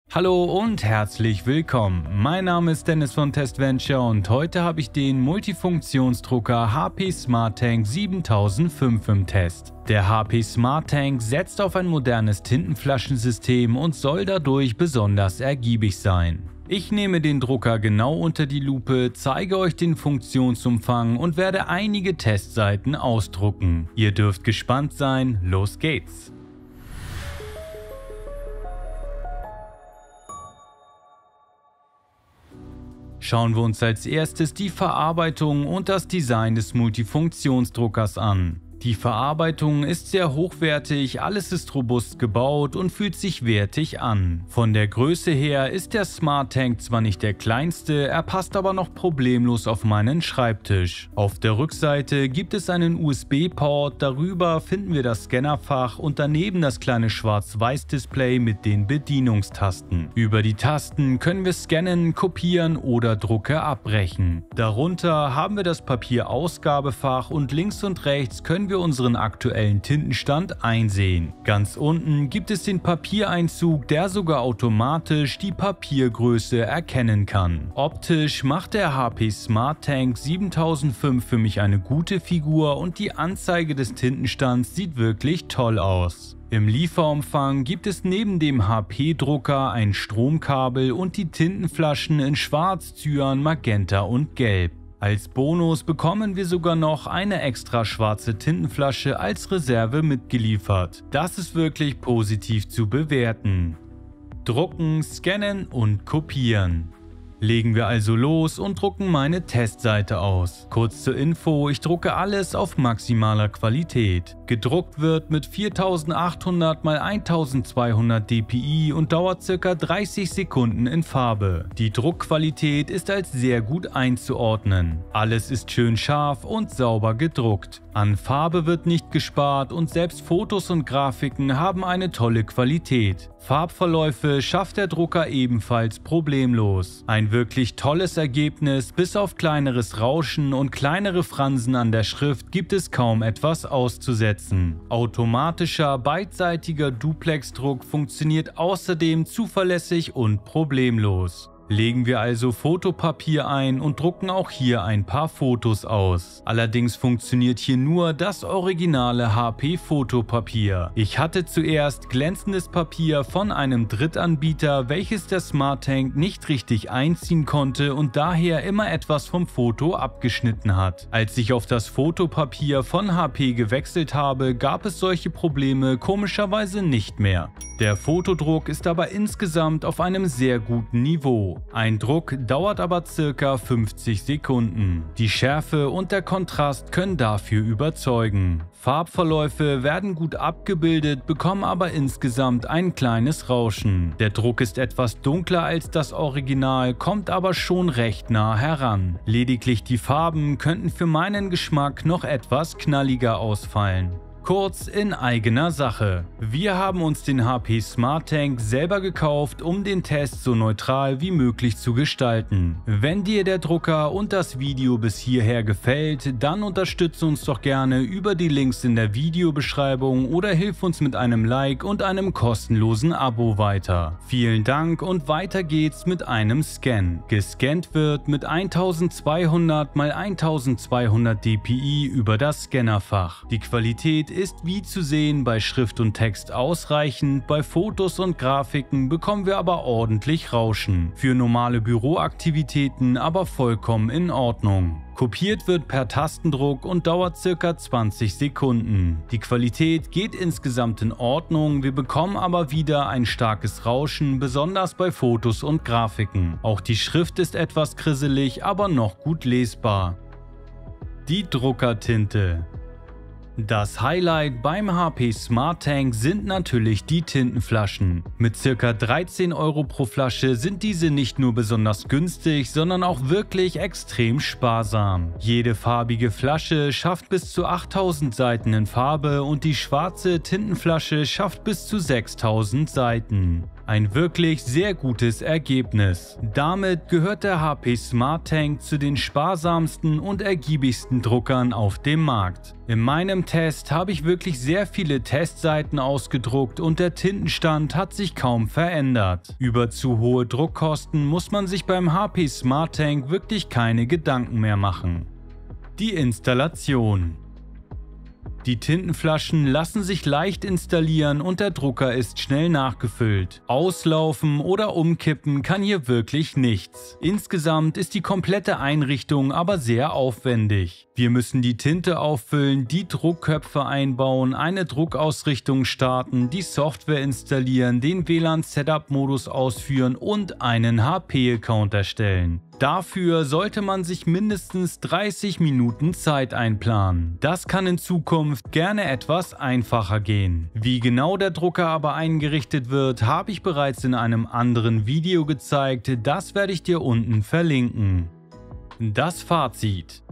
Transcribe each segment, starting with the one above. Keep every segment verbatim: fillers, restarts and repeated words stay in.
Hallo und herzlich willkommen. Mein Name ist Dennis von TestVenture und heute habe ich den Multifunktionsdrucker H P SmartTank siebentausendfünf im Test. Der H P SmartTank setzt auf ein modernes Tintenflaschensystem und soll dadurch besonders ergiebig sein. Ich nehme den Drucker genau unter die Lupe, zeige euch den Funktionsumfang und werde einige Testseiten ausdrucken. Ihr dürft gespannt sein, los geht's! Schauen wir uns als erstes die Verarbeitung und das Design des Multifunktionsdruckers an. Die Verarbeitung ist sehr hochwertig, alles ist robust gebaut und fühlt sich wertig an. Von der Größe her ist der SmartTank zwar nicht der kleinste, er passt aber noch problemlos auf meinen Schreibtisch. Auf der Rückseite gibt es einen U S B-Port, darüber finden wir das Scannerfach und daneben das kleine Schwarz-Weiß-Display mit den Bedienungstasten. Über die Tasten können wir scannen, kopieren oder Drucke abbrechen. Darunter haben wir das Papierausgabefach und links und rechts können wir wir unseren aktuellen Tintenstand einsehen. Ganz unten gibt es den Papiereinzug, der sogar automatisch die Papiergröße erkennen kann. Optisch macht der H P SmartTank siebentausendfünf für mich eine gute Figur und die Anzeige des Tintenstands sieht wirklich toll aus. Im Lieferumfang gibt es neben dem H P-Drucker ein Stromkabel und die Tintenflaschen in Schwarz, Cyan, Magenta und Gelb. Als Bonus bekommen wir sogar noch eine extra schwarze Tintenflasche als Reserve mitgeliefert. Das ist wirklich positiv zu bewerten. Drucken, scannen und kopieren. Legen wir also los und drucken meine Testseite aus. Kurz zur Info, ich drucke alles auf maximaler Qualität. Gedruckt wird mit viertausendachthundert mal eintausendzweihundert dpi und dauert ca. dreißig Sekunden in Farbe. Die Druckqualität ist als sehr gut einzuordnen. Alles ist schön scharf und sauber gedruckt. An Farbe wird nicht gespart und selbst Fotos und Grafiken haben eine tolle Qualität. Farbverläufe schafft der Drucker ebenfalls problemlos. Ein wirklich tolles Ergebnis, bis auf kleineres Rauschen und kleinere Fransen an der Schrift gibt es kaum etwas auszusetzen. Automatischer beidseitiger Duplex-Druck funktioniert außerdem zuverlässig und problemlos. Legen wir also Fotopapier ein und drucken auch hier ein paar Fotos aus. Allerdings funktioniert hier nur das originale H P-Fotopapier. Ich hatte zuerst glänzendes Papier von einem Drittanbieter, welches der SmartTank nicht richtig einziehen konnte und daher immer etwas vom Foto abgeschnitten hat. Als ich auf das Fotopapier von H P gewechselt habe, gab es solche Probleme komischerweise nicht mehr. Der Fotodruck ist aber insgesamt auf einem sehr guten Niveau. Ein Druck dauert aber circa fünfzig Sekunden. Die Schärfe und der Kontrast können dafür überzeugen. Farbverläufe werden gut abgebildet, bekommen aber insgesamt ein kleines Rauschen. Der Druck ist etwas dunkler als das Original, kommt aber schon recht nah heran. Lediglich die Farben könnten für meinen Geschmack noch etwas knalliger ausfallen. Kurz in eigener Sache. Wir haben uns den H P SmartTank selber gekauft, um den Test so neutral wie möglich zu gestalten. Wenn dir der Drucker und das Video bis hierher gefällt, dann unterstütze uns doch gerne über die Links in der Videobeschreibung oder hilf uns mit einem Like und einem kostenlosen Abo weiter. Vielen Dank und weiter geht's mit einem Scan. Gescannt wird mit eintausendzweihundert mal eintausendzweihundert dpi über das Scannerfach. Die Qualität ist wie zu sehen bei Schrift und Text ausreichend, bei Fotos und Grafiken bekommen wir aber ordentlich Rauschen. Für normale Büroaktivitäten aber vollkommen in Ordnung. Kopiert wird per Tastendruck und dauert ca. zwanzig Sekunden. Die Qualität geht insgesamt in Ordnung, wir bekommen aber wieder ein starkes Rauschen, besonders bei Fotos und Grafiken. Auch die Schrift ist etwas krisselig, aber noch gut lesbar. Die Druckertinte. Das Highlight beim H P SmartTank sind natürlich die Tintenflaschen. Mit ca. dreizehn Euro pro Flasche sind diese nicht nur besonders günstig, sondern auch wirklich extrem sparsam. Jede farbige Flasche schafft bis zu achttausend Seiten in Farbe und die schwarze Tintenflasche schafft bis zu sechstausend Seiten. Ein wirklich sehr gutes Ergebnis. Damit gehört der H P SmartTank zu den sparsamsten und ergiebigsten Druckern auf dem Markt. In meinem Test habe ich wirklich sehr viele Testseiten ausgedruckt und der Tintenstand hat sich kaum verändert. Über zu hohe Druckkosten muss man sich beim H P SmartTank wirklich keine Gedanken mehr machen. Die Installation. Die Tintenflaschen lassen sich leicht installieren und der Drucker ist schnell nachgefüllt. Auslaufen oder umkippen kann hier wirklich nichts. Insgesamt ist die komplette Einrichtung aber sehr aufwendig. Wir müssen die Tinte auffüllen, die Druckköpfe einbauen, eine Druckausrichtung starten, die Software installieren, den W L A N-Setup-Modus ausführen und einen H P-Account erstellen. Dafür sollte man sich mindestens dreißig Minuten Zeit einplanen. Das kann in Zukunft gerne etwas einfacher gehen. Wie genau der Drucker aber eingerichtet wird, habe ich bereits in einem anderen Video gezeigt, das werde ich dir unten verlinken. Das Fazit.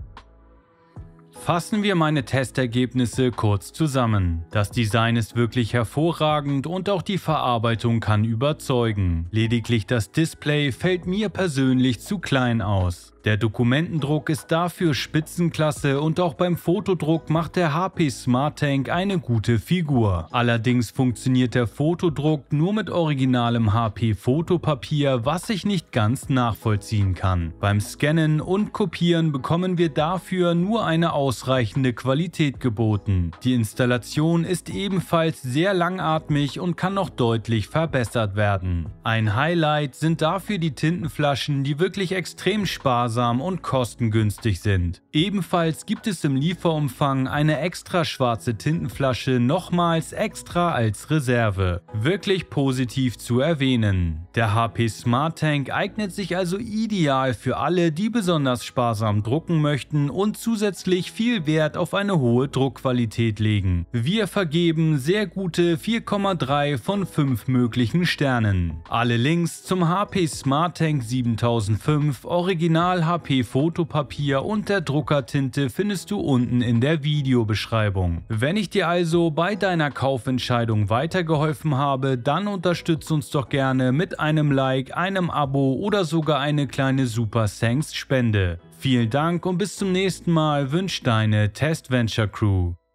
Fassen wir meine Testergebnisse kurz zusammen. Das Design ist wirklich hervorragend und auch die Verarbeitung kann überzeugen. Lediglich das Display fällt mir persönlich zu klein aus. Der Dokumentendruck ist dafür Spitzenklasse und auch beim Fotodruck macht der H P SmartTank eine gute Figur. Allerdings funktioniert der Fotodruck nur mit originalem H P-Fotopapier, was ich nicht ganz nachvollziehen kann. Beim Scannen und Kopieren bekommen wir dafür nur eine ausreichende Qualität geboten. Die Installation ist ebenfalls sehr langatmig und kann noch deutlich verbessert werden. Ein Highlight sind dafür die Tintenflaschen, die wirklich extrem sparsam und kostengünstig sind. Ebenfalls gibt es im Lieferumfang eine extra schwarze Tintenflasche nochmals extra als Reserve. Wirklich positiv zu erwähnen. Der H P SmartTank eignet sich also ideal für alle, die besonders sparsam drucken möchten und zusätzlich viel Wert auf eine hohe Druckqualität legen. Wir vergeben sehr gute vier Komma drei von fünf möglichen Sternen. Alle Links zum H P SmartTank siebentausendfünf Original H P-Fotopapier und der Druckertinte findest du unten in der Videobeschreibung. Wenn ich dir also bei deiner Kaufentscheidung weitergeholfen habe, dann unterstütze uns doch gerne mit einem Like, einem Abo oder sogar eine kleine Super Thanks Spende. Vielen Dank und bis zum nächsten Mal wünscht deine Test Venture Crew.